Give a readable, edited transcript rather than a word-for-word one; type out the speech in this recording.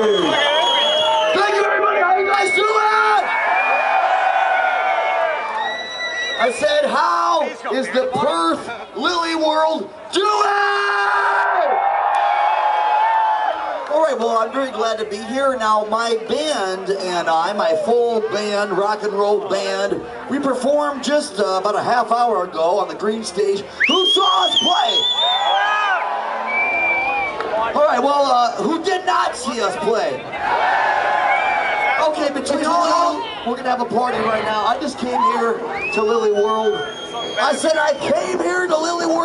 Thank you, everybody. How you guys doing? I said, how is the Perth Lillyworld doing? All right, well, I'm very glad to be here. Now, my band and I, my full band, rock and roll band, we performed just about a half hour ago on the green stage. Who saw us play? All right, well, who did not see us play? Okay, between all, we're gonna have a party right now. I just came here to Lillyworld. I said I came here to Lillyworld